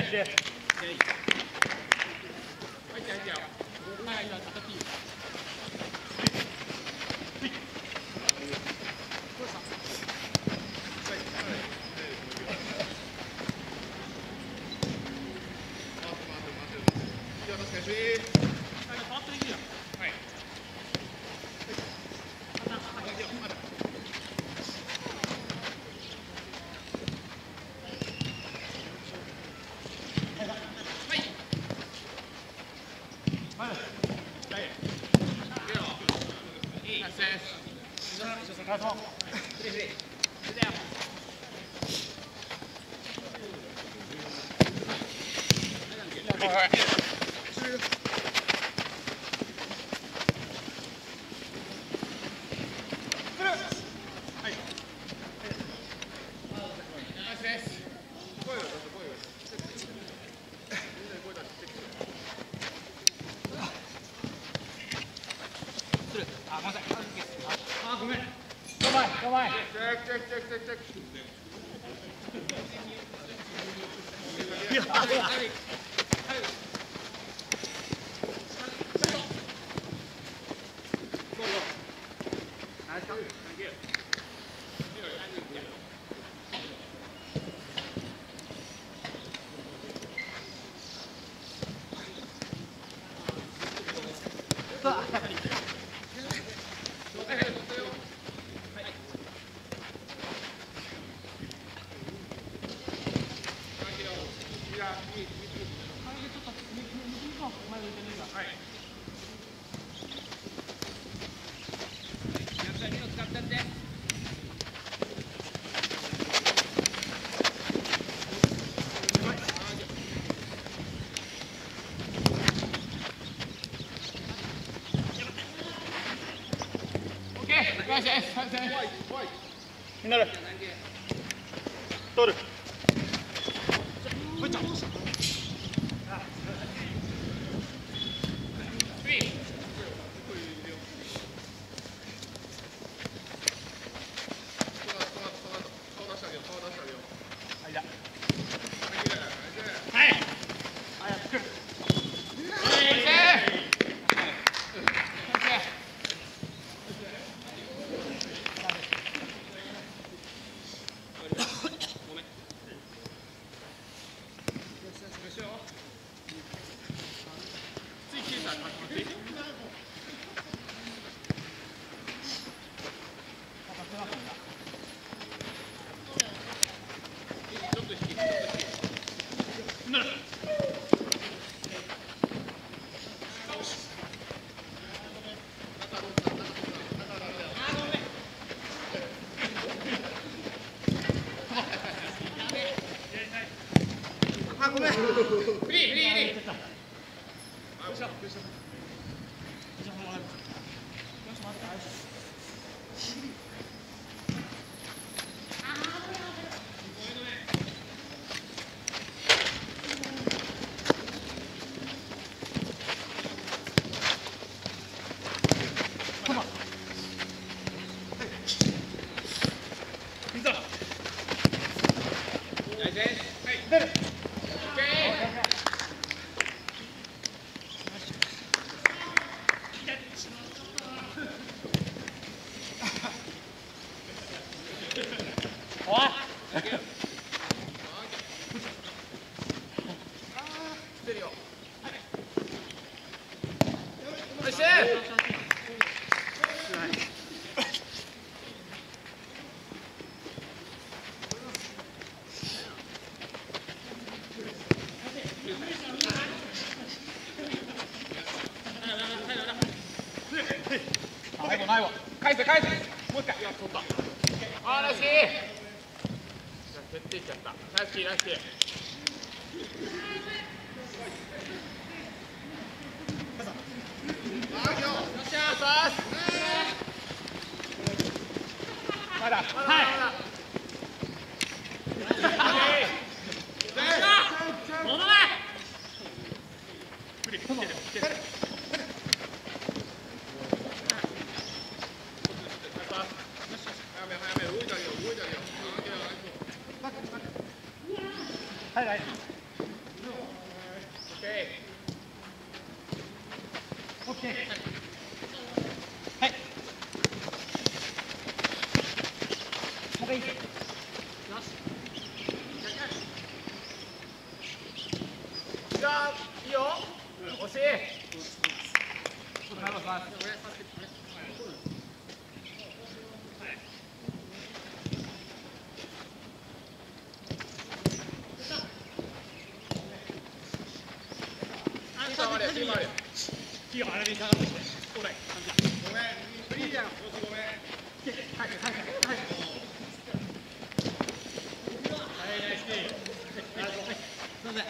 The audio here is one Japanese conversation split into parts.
してみんなで取るないわ。返せ返せ。もう一回。いや、取った。あー、らしい。蹴っていっちゃった。らしいらしい。よっしゃー、さす。まだ。はい。戻れ。無理。来てる。来てる。はいはい。 いよ、あれに下がってきて。ごめん。ごめん。フリーじゃん。よし、ごめん。はい、はい、はい。はい、ナイス。すいません。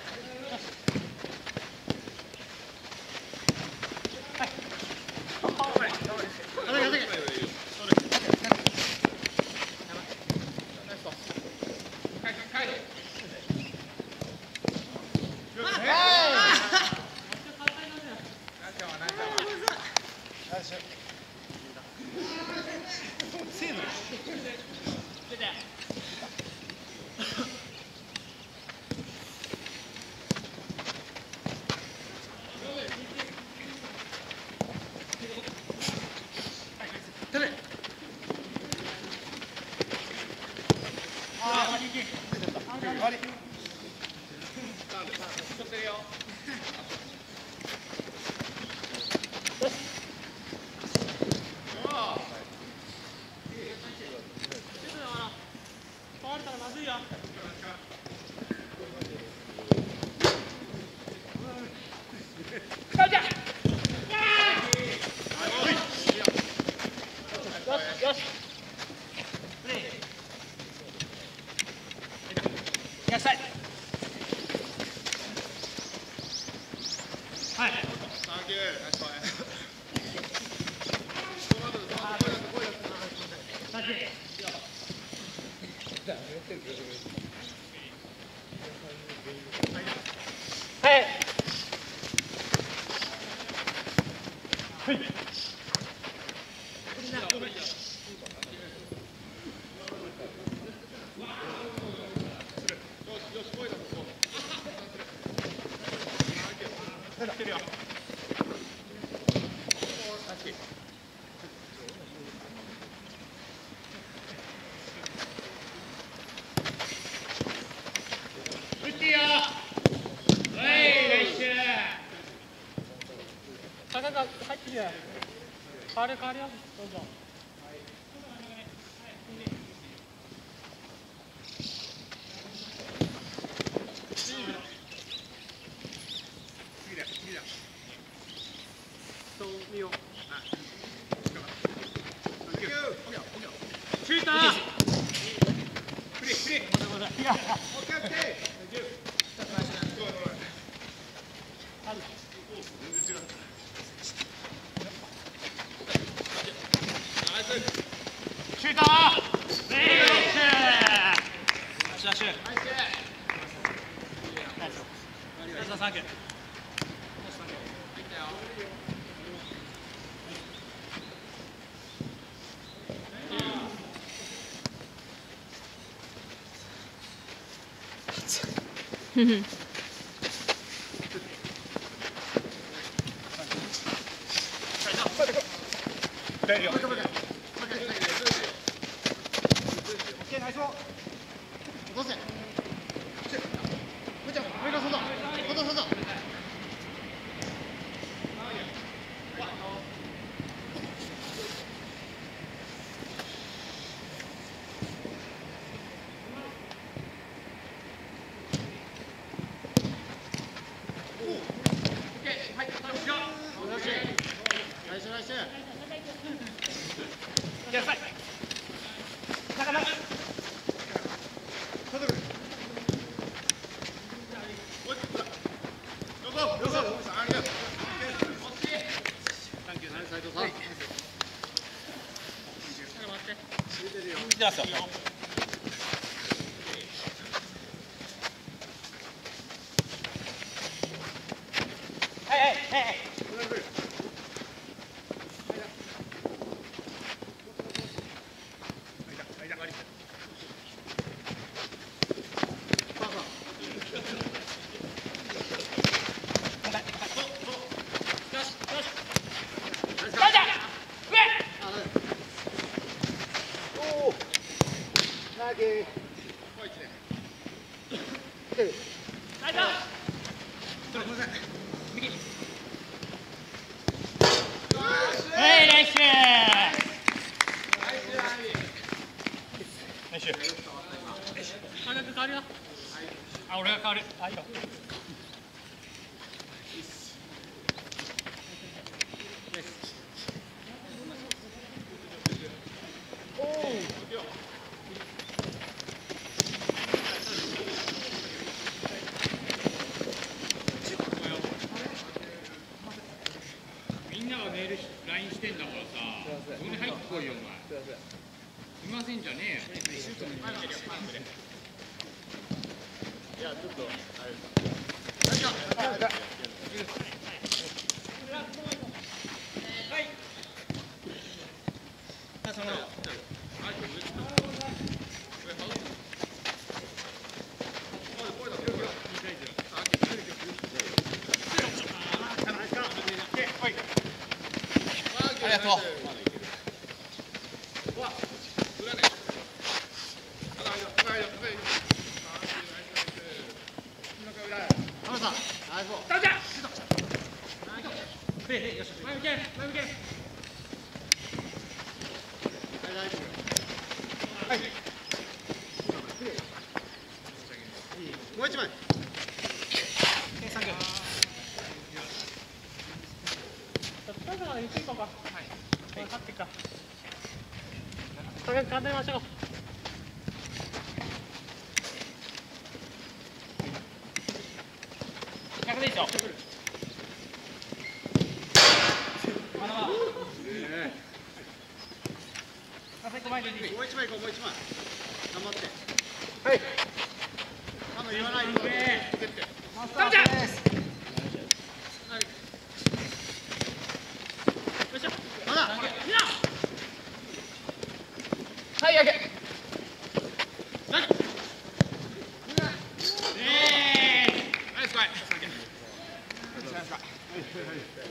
坂が入ってきて、変わるよ、どうぞ。そう見よう。シューター。フリー、フリー。まだまだ。いや。オッケー、オッケー。シューター。ナイス。ナイス。ナイス。サンキュー。 ふふ。 あ、俺が変わる。あ、いいよ。 ここに入ってこいよお前。いませんじゃねえよ。シュートのいやちょっとあれですか。ありがとう。 もう一枚。 ゆっくり行こうか。勝っていくか。とりあえず頑張りましょう。100でいいでしょ。 もう一枚行こう、もう一枚。頑張って。 はい。 言わないと。 食べちゃう。 まだ。 はい、やけ。ナイスパイ。ナイスパイ。